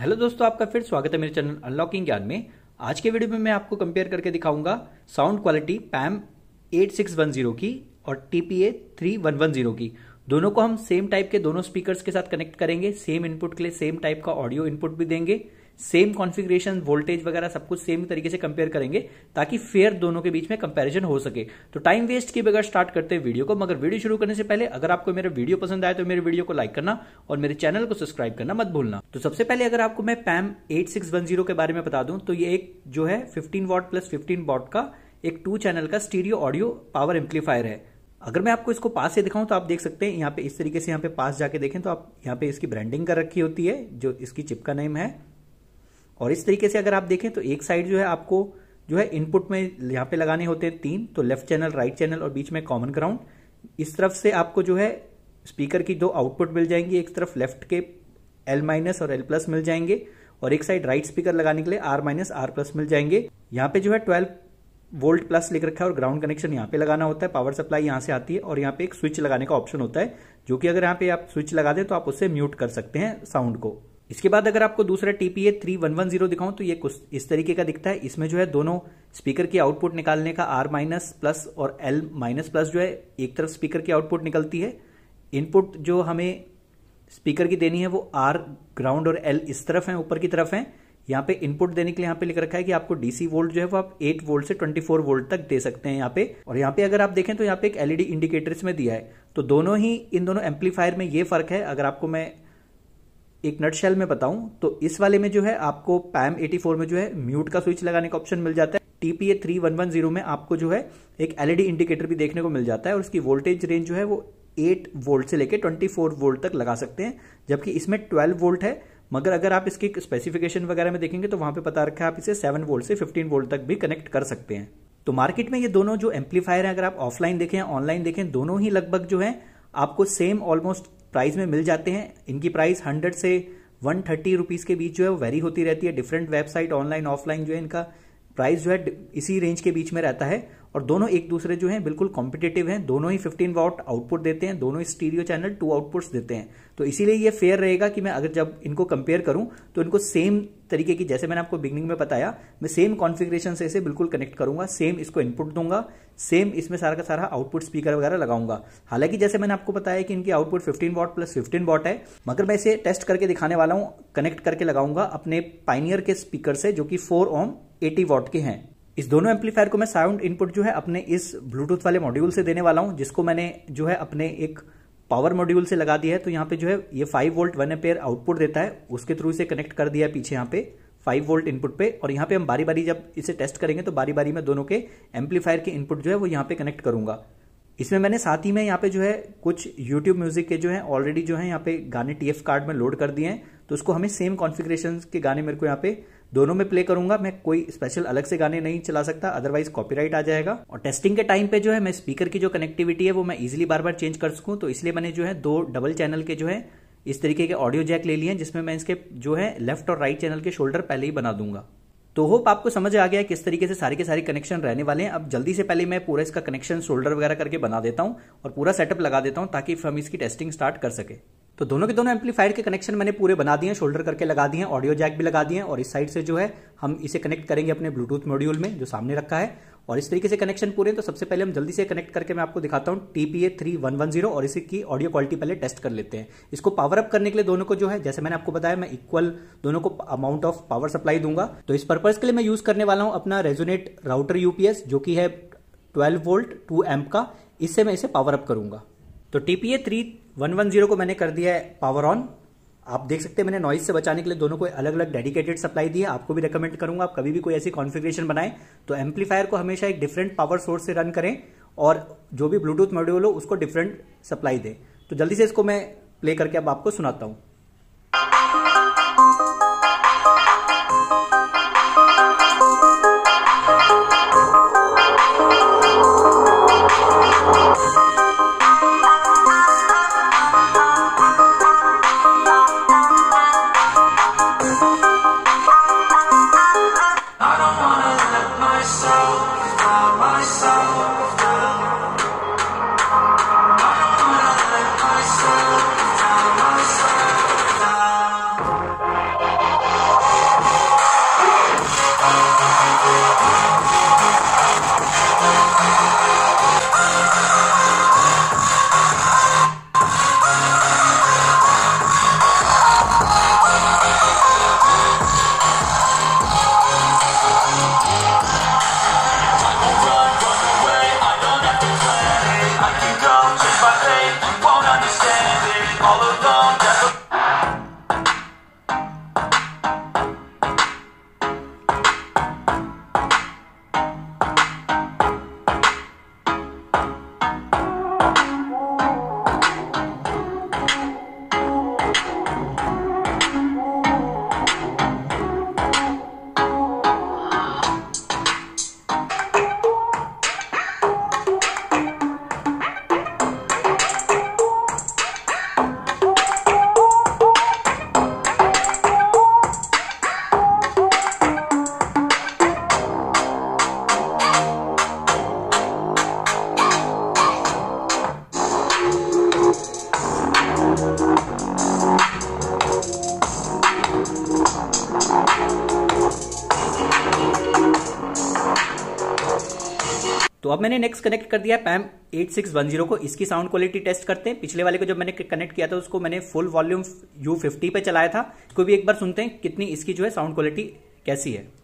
Hello दोस्तों, आपका फिर स्वागत है मेरे चैनल अनलॉकिंग ज्ञान में। आज के वीडियो में मैं आपको कंपेयर करके दिखाऊंगा साउंड क्वालिटी पैम 8610 की और TPA 3110 की। दोनों को हम सेम टाइप के दोनों स्पीकर्स के साथ कनेक्ट करेंगे। सेम इनपुट के लिए सेम टाइप का ऑडियो इनपुट भी देंगे, सेम कॉन्फ़िगरेशन, वोल्टेज वगैरह सब कुछ सेम तरीके से कंपेयर करेंगे ताकि फेयर दोनों के बीच में कंपैरिजन हो सके। तो टाइम वेस्ट किए बगैर स्टार्ट करते हैं वीडियो को। मगर वीडियो शुरू करने से पहले अगर आपको मेरा वीडियो पसंद आए तो मेरे वीडियो को लाइक करना और मेरे चैनल को सब्सक्राइब करना मत भूलना। तो सबसे पहले अगर आपको मैं पैम 8610 के बारे में बता दूं तो ये एक जो है 15 वॉट प्लस 15 वॉट का एक 2 चैनल का स्टीरियो ऑडियो पावर एम्पलीफायर है। अगर मैं आपको इसको पास से दिखाऊं तो आप देख सकते हैं यहाँ पे इस तरीके से, यहाँ पे पास जाके देखें तो आप यहाँ पे इसकी ब्रांडिंग कर रखी होती है जो इसकी चिप का नेम है। और इस तरीके से अगर आप देखें तो एक साइड जो है आपको जो है इनपुट में यहाँ पे लगाने होते हैं 3, तो लेफ्ट चैनल, राइट चैनल और बीच में कॉमन ग्राउंड। इस तरफ से आपको जो है स्पीकर की 2 आउटपुट मिल जाएंगी, एक तरफ लेफ्ट के L- और L+ मिल जाएंगे और एक साइड राइट स्पीकर लगाने के लिए R- मिल जाएंगे। यहाँ पे जो है 12 वोल्ट प्लस लिख रखा है और ग्राउंड कनेक्शन यहाँ पे लगाना होता है। पावर सप्लाई यहाँ से आती है और यहाँ पे एक स्विच लगाने का ऑप्शन होता है जो कि अगर यहाँ पे आप स्विच लगा दें तो आप उससे म्यूट कर सकते हैं साउंड को। इसके बाद अगर आपको दूसरा TPA 3110 दिखाऊं तो ये कुछ इस तरीके का दिखता है। इसमें जो है दोनों स्पीकर की आउटपुट निकालने का R- और L- जो है एक तरफ स्पीकर की आउटपुट निकलती है। इनपुट जो हमें स्पीकर की देनी है वो R, ग्राउंड और L इस तरफ है, ऊपर की तरफ है। यहाँ पे इनपुट देने के लिए यहाँ पे लिख रखा है कि आपको DC वोल्ट जो है वो आप 8 वोल्ट से 24 वोल्ट तक दे सकते हैं यहाँ पे। और यहाँ पे अगर आप देखें तो यहाँ पे एक LED इंडिकेटर इसमें दिया है। तो दोनों ही इन दोनों एम्पलीफायर में ये फर्क है। अगर आपको मैं एक नटशेल में बताऊं तो इस वाले में जो है आपको पैम 84 में जो है म्यूट का स्विच लगाने का ऑप्शन मिल जाता है। TPA 3110 में आपको जो है एक LED इंडिकेटर भी देखने को मिल जाता है और उसकी वोल्टेज रेंज जो है वो 8 वोल्ट से लेकर 24 वोल्ट तक लगा सकते हैं, जबकि इसमें 12 वोल्ट है। मगर अगर आप इसके स्पेसिफिकेशन वगैरह में देखेंगे तो वहां पे पता रखा है आप इसे 7 वोल्ट से 15 वोल्ट तक भी कनेक्ट कर सकते हैं। तो मार्केट में ये दोनों जो एम्पलीफायर है, अगर आप ऑफलाइन देखें या ऑनलाइन देखें, दोनों ही लगभग जो है आपको सेम ऑलमोस्ट प्राइस में मिल जाते हैं। इनकी प्राइस 100 से 130 रुपीज के बीच जो है वो वेरी होती रहती है। डिफरेंट वेबसाइट ऑनलाइन ऑफलाइन जो है इनका प्राइस जो है इसी रेंज के बीच में रहता है। और दोनों एक दूसरे जो हैं बिल्कुल कॉम्पिटिटिव हैं। दोनों ही 15 वॉट आउटपुट देते हैं, दोनों ही स्टीरियो चैनल 2 आउटपुट्स देते हैं। तो इसीलिए ये फेयर रहेगा कि मैं अगर जब इनको कंपेयर करूं तो इनको सेम तरीके की, जैसे मैंने आपको बिगनिंग में बताया, मैं सेम कॉन्फ़िगरेशन से इसे बिल्कुल कनेक्ट करूंगा, सेम इसको इनपुट दूंगा, सेम इसमें सारा का सारा आउटपुट स्पीकर वगैरह लगाऊंगा। हालांकि जैसे मैंने आपको बताया कि इनकी आउटपुट 15 वॉट प्लस 15 वॉट है, मगर मैं इसे टेस्ट करके दिखाने वाला हूं, कनेक्ट करके लगाऊंगा अपने पायनियर के स्पीकर से जो कि 4 ओम 80 वॉट के हैं। इस दोनों एम्पलीफायर को मैं साउंड इनपुट जो है अपने इस ब्लूटूथ वाले मॉड्यूल से देने वाला हूं, जिसको मैंने जो है अपने एक पावर मॉड्यूल से लगा दिया है। तो यहाँ पे जो है ये 5 वोल्ट 1 एम्पेयर आउटपुट देता है, उसके थ्रू इसे कनेक्ट कर दिया है पीछे यहाँ पे 5 वोल्ट इनपुट पे। और यहाँ पे हम बारी बारी जब इसे टेस्ट करेंगे तो बारी बारी में दोनों के एम्पलीफायर के इनपुट जो है वो यहाँ पे कनेक्ट करूंगा। इसमें मैंने साथ ही में यहाँ पे जो है कुछ YouTube म्यूजिक के जो है ऑलरेडी जो है यहाँ पे गाने TF कार्ड में लोड कर दिए हैं। तो उसको हमें सेम कॉन्फ़िगरेशन के गाने मेरे को यहाँ पे दोनों में प्ले करूंगा। मैं कोई स्पेशल अलग से गाने नहीं चला सकता, अदरवाइज कॉपीराइट आ जाएगा। और टेस्टिंग के टाइम पे जो है मैं स्पीकर की जो कनेक्टिविटी है वो मैं इजीली बार बार चेंज कर सकूं, तो इसलिए मैंने जो है 2 डबल चैनल के जो है इस तरीके के ऑडियो जैक ले लिए हैं, जिसमें मैं इसके जो है लेफ्ट और राइट चैनल के शोल्डर पहले ही बना दूंगा। तो होप आपको समझ आ गया है किस तरीके से सारे के सारे कनेक्शन रहने वाले हैं। अब जल्दी से पहले मैं पूरा इसका कनेक्शन शोल्डर वगैरह करके बना देता हूं और पूरा सेटअप लगा देता हूं ताकि हम इसकी टेस्टिंग स्टार्ट कर सके। तो दोनों के दोनों एम्पलीफायर के कनेक्शन मैंने पूरे बना दिए हैं, शोल्डर करके लगा दिए हैं, ऑडियो जैक भी लगा दिए हैं। और इस साइड से जो है हम इसे कनेक्ट करेंगे अपने ब्लूटूथ मॉड्यूल में जो सामने रखा है। और इस तरीके से कनेक्शन पूरे हैं। तो सबसे पहले हम जल्दी से कनेक्ट करके मैं आपको दिखाता हूं TPA 3110 और इसकी ऑडियो क्वालिटी पहले टेस्ट कर लेते हैं। इसको पावर अप करने के लिए दोनों को जो है, जैसे मैंने आपको बताया, मैं इक्वल दोनों को अमाउंट ऑफ पावर सप्लाई दूंगा। तो इस पर्पज के लिए मैं यूज करने वाला हूं अपना रेजोनेट राउटर UPS जो कि है 12 वोल्ट 2 एम्प का। इससे मैं इसे पावर अप करूंगा। तो TPA 3110 को मैंने कर दिया है पावर ऑन। आप देख सकते हैं मैंने नॉइज से बचाने के लिए दोनों को अलग अलग डेडिकेटेड सप्लाई दी है। आपको भी रेकमेंड करूंगा आप कभी भी कोई ऐसी कॉन्फ़िगरेशन बनाएं तो एम्पलीफायर को हमेशा एक डिफरेंट पावर सोर्स से रन करें और जो भी ब्लूटूथ मॉड्यूल हो उसको डिफरेंट सप्लाई दें। तो जल्दी से इसको मैं प्ले करके अब आपको सुनाता हूं। अब मैंने नेक्स्ट कनेक्ट कर दिया है पैम 8610 को। इसकी साउंड क्वालिटी टेस्ट करते हैं। पिछले वाले को जब मैंने कनेक्ट किया था उसको मैंने फुल वॉल्यूम U50 पे चलाया था। इसको भी एक बार सुनते हैं कितनी इसकी जो है साउंड क्वालिटी कैसी है।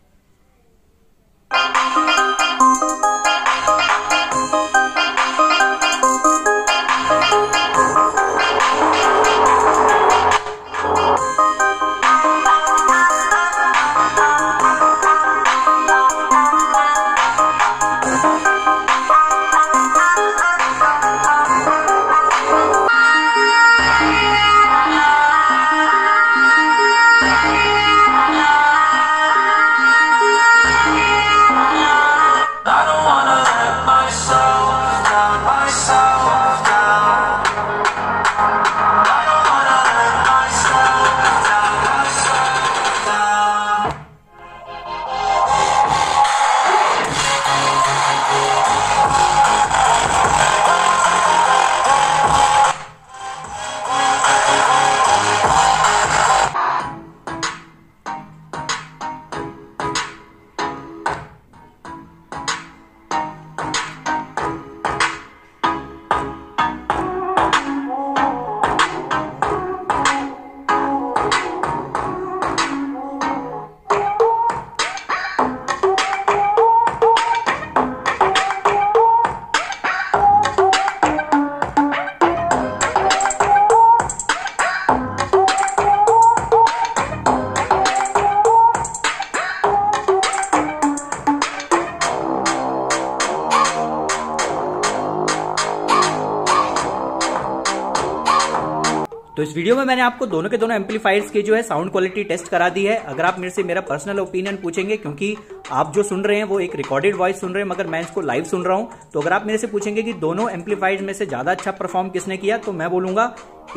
तो इस वीडियो में मैंने आपको दोनों के दोनों एम्पलीफायर्स की जो है साउंड क्वालिटी टेस्ट करा दी है। अगर आप मेरे से मेरा पर्सनल ओपिनियन पूछेंगे, क्योंकि आप जो सुन रहे हैं वो एक रिकॉर्डेड वॉइस सुन रहे हैं मगर मैं इसको लाइव सुन रहा हूं, तो अगर आप मेरे से पूछेंगे कि दोनों एम्पलीफायर्स में से ज्यादा अच्छा परफॉर्म किसने किया, तो मैं बोलूंगा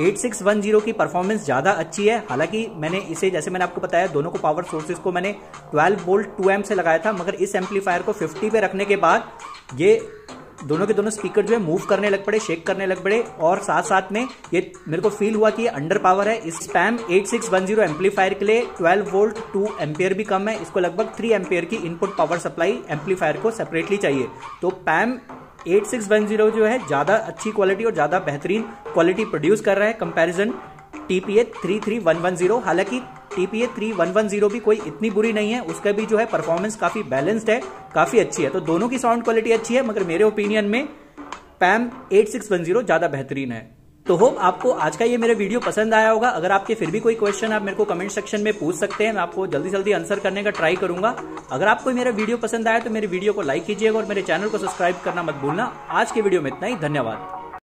8610 की परफॉर्मेंस ज्यादा अच्छी है। हालांकि मैंने इसे, जैसे मैंने आपको बताया, दोनों को पावर सोर्सेज को मैंने 12 वोल्ट 2 एम्प से लगाया था, मगर इस एम्पलीफायर को 50 पे रखने के बाद ये दोनों के दोनों स्पीकर जो है मूव करने लग पड़े, शेक करने लग पड़े, और साथ साथ में ये मेरे को फील हुआ कि ये अंडर पावर है। इस पैम 8610 एम्पलीफायर के लिए 12 वोल्ट 2 एम्पियर भी कम है। इसको लगभग 3 एम्पियर की इनपुट पावर सप्लाई एम्पलीफायर को सेपरेटली चाहिए। तो पैम 8610 जो है ज्यादा अच्छी क्वालिटी और ज्यादा बेहतरीन क्वालिटी प्रोड्यूस कर रहा है कंपैरिजन TPA 33110। हालांकि TPA 3110 भी कोई इतनी बुरी नहीं है, उसका भी जो है परफॉर्मेंस काफी बैलेंस्ड है, काफी अच्छी है। तो दोनों की साउंड क्वालिटी अच्छी है, मगर मेरे ओपिनियन में पैम 8610 ज्यादा बेहतरीन है। तो होप आपको आज का ये मेरा वीडियो पसंद आया होगा। अगर आपके फिर भी कोई क्वेश्चन आप मेरे को कमेंट सेक्शन में पूछ सकते हैं, मैं आपको जल्दी जल्दी आंसर करने का ट्राई करूंगा। अगर आपको मेरा वीडियो पसंद आया तो मेरे वीडियो को लाइक कीजिएगा और मेरे चैनल को सब्सक्राइब करना मत भूलना। आज के वीडियो में इतना ही, धन्यवाद।